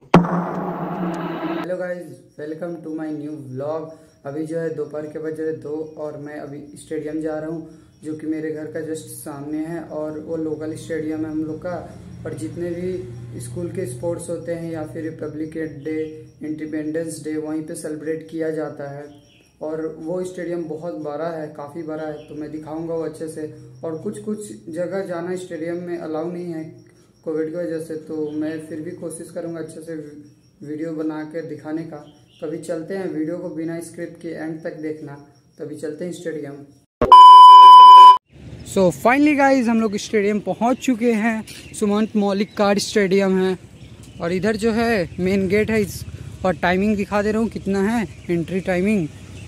Hello guys, welcome to my new vlog. अभी जो है दोपहर के बज रहे 2 और मैं अभी स्टेडियम जा रहा हूँ जो कि मेरे घर का जस्ट सामने है। और वो लोकल स्टेडियम है हम लोग का। और जितने भी स्कूल के स्पोर्ट्स होते हैं या फिर रिपब्लिक डे, इंडिपेंडेंस डे, वहीं पे सेलिब्रेट किया जाता है। और वो स्टेडियम बहुत बड़ा है, काफ़ी बड़ा है, तो मैं दिखाऊंगा वो अच्छे से। और कुछ जगह जाना स्टेडियम में अलाउ नहीं है कोविड की वजह से, तो मैं फिर भी कोशिश करूंगा अच्छे से वीडियो बना कर दिखाने का। कभी चलते हैं, वीडियो को बिना स्क्रिप्ट के एंड तक देखना। तभी चलते हैं स्टेडियम। सो फाइनली गाइज हम लोग स्टेडियम पहुंच चुके हैं। सुमंत मौलिक कार्ड स्टेडियम है और इधर जो है मेन गेट है। और टाइमिंग दिखा दे रहा हूँ कितना है एंट्री टाइमिंग।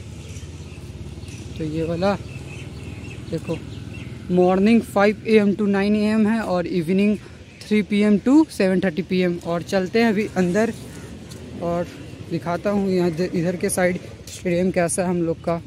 तो ये वाला देखो, मॉर्निंग 5 AM to 9 AM है और इवनिंग 3 PM to 7:30 PM। और चलते हैं अभी अंदर और दिखाता हूँ यहाँ इधर के साइड स्टेडियम कैसा है हम लोग का।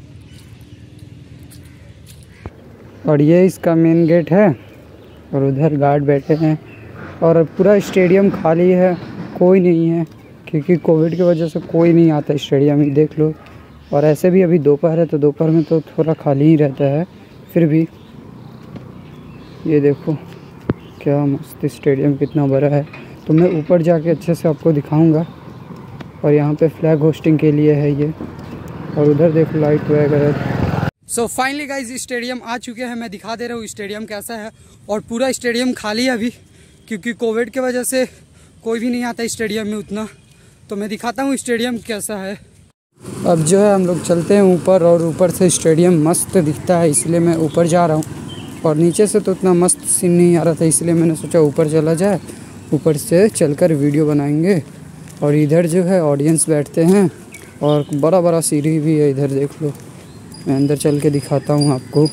और ये इसका मेन गेट है और उधर गार्ड बैठे हैं और पूरा स्टेडियम खाली है, कोई नहीं है क्योंकि कोविड की वजह से कोई नहीं आता स्टेडियम ही, देख लो। और ऐसे भी अभी दोपहर है तो दोपहर में तो थोड़ा खाली ही रहता है। फिर भी ये देखो क्या मस्त स्टेडियम कितना बड़ा है। तो मैं ऊपर जाके अच्छे से आपको दिखाऊंगा। और यहाँ पे फ्लैग होस्टिंग के लिए है ये। और उधर देखो लाइट वगैरह। सो फाइनली गाइस स्टेडियम आ चुके हैं। मैं दिखा दे रहा हूँ स्टेडियम कैसा है। और पूरा स्टेडियम खाली है अभी क्योंकि कोविड की वजह से कोई भी नहीं आता स्टेडियम में उतना। तो मैं दिखाता हूँ स्टेडियम कैसा है। अब जो है हम लोग चलते हैं ऊपर और ऊपर से स्टेडियम मस्त दिखता है, इसलिए मैं ऊपर जा रहा हूँ। और नीचे से तो उतना मस्त सीन नहीं आ रहा था, इसलिए मैंने सोचा ऊपर चला जाए, ऊपर से चलकर वीडियो बनाएंगे। और इधर जो है ऑडियंस बैठते हैं और बड़ा बड़ा सीढ़ी भी है इधर, देख लो। मैं अंदर चल के दिखाता हूँ आपको।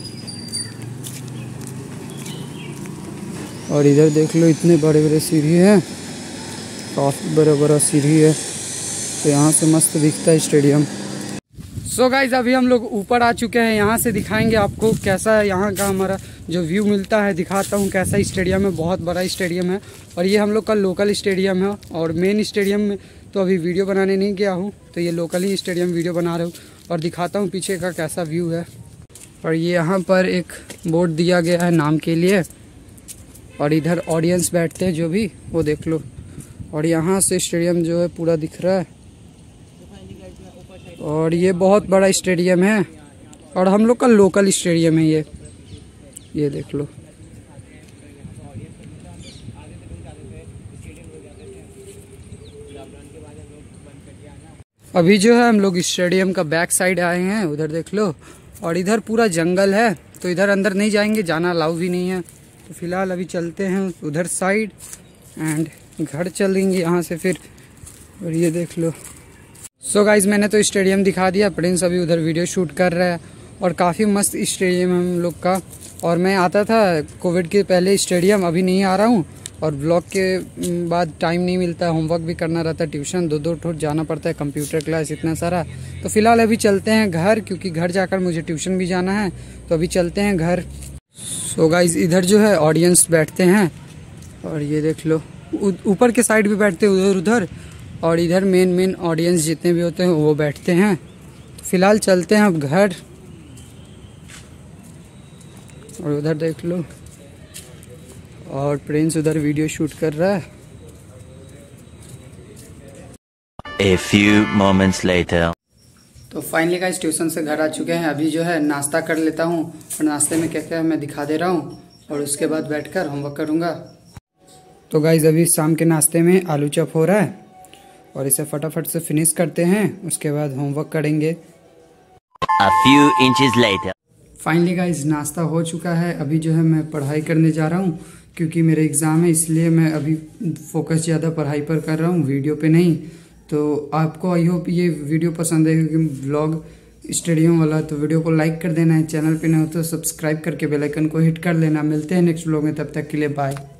और इधर देख लो इतने बड़े बड़े सीढ़ी हैं, काफ़ी बड़ा बड़ा सीढ़ी है। तो यहाँ से मस्त दिखता है स्टेडियम। सो गाइज अभी हम लोग ऊपर आ चुके हैं। यहाँ से दिखाएंगे आपको कैसा है यहाँ का हमारा जो व्यू मिलता है। दिखाता हूँ कैसा स्टेडियम है, बहुत बड़ा स्टेडियम है। और ये हम लोग का लोकल स्टेडियम है। और मेन स्टेडियम में तो अभी वीडियो बनाने नहीं गया हूँ, तो ये लोकल ही स्टेडियम वीडियो बना रहा हूँ। और दिखाता हूँ पीछे का कैसा व्यू है। और ये यहाँ पर एक बोर्ड दिया गया है नाम के लिए। और इधर ऑडियंस बैठते हैं जो भी, वो देख लो। और यहाँ से स्टेडियम जो है पूरा दिख रहा है। और ये बहुत बड़ा स्टेडियम है और हम लोग का लोकल स्टेडियम है ये देख लो। अभी जो है हम लोग स्टेडियम का बैक साइड आए हैं, उधर देख लो। और इधर पूरा जंगल है तो इधर अंदर नहीं जाएंगे, जाना अलाउ भी नहीं है। तो फिलहाल अभी चलते हैं उधर साइड एंड घर चलेंगे यहाँ से फिर। और ये देख लो। सो गाइज मैंने तो स्टेडियम दिखा दिया, प्रिंस अभी उधर वीडियो शूट कर रहा है। और काफ़ी मस्त स्टेडियम है हम लोग का। और मैं आता था कोविड के पहले स्टेडियम, अभी नहीं आ रहा हूँ। और ब्लॉग के बाद टाइम नहीं मिलता, होमवर्क भी करना रहता है, ट्यूशन दो ठोट जाना पड़ता है, कंप्यूटर क्लास इतना सारा। तो फिलहाल अभी चलते हैं घर, क्योंकि घर जाकर मुझे ट्यूशन भी जाना है। तो अभी चलते हैं घर। सो गाइज इधर जो है ऑडियंस बैठते हैं और ये देख लो ऊपर के साइड भी बैठते हैं उधर उधर। और इधर मेन ऑडियंस जितने भी होते हैं वो बैठते हैं। तो फिलहाल चलते हैं अब घर। और उधर देख लो और प्रिंस उधर वीडियो शूट कर रहा है। A few moments later. तो फाइनली गाइस ट्यूशन से घर आ चुके हैं। अभी जो है नाश्ता कर लेता हूँ और नाश्ते में क्या क्या है मैं दिखा दे रहा हूँ। और उसके बाद बैठकर होमवर्क करूँगा। तो गाइस अभी शाम के नाश्ते में आलू चप हो रहा है और इसे फटाफट से फिनिश करते हैं, उसके बाद होमवर्क करेंगे। A few inches later. Finally guys नाश्ता हो चुका है। अभी जो है मैं पढ़ाई करने जा रहा हूँ क्योंकि मेरे एग्ज़ाम है, इसलिए मैं अभी फोकस ज़्यादा पढ़ाई पर कर रहा हूँ, वीडियो पे नहीं। तो आपको आई होप ये वीडियो पसंद है क्योंकि व्लॉग स्टेडियम वाला। तो वीडियो को लाइक कर देना है, चैनल पे नहीं हो तो सब्सक्राइब करके बेल आइकन को हिट कर लेना। मिलते हैं नेक्स्ट व्लॉग में, तब तक के लिए बाय।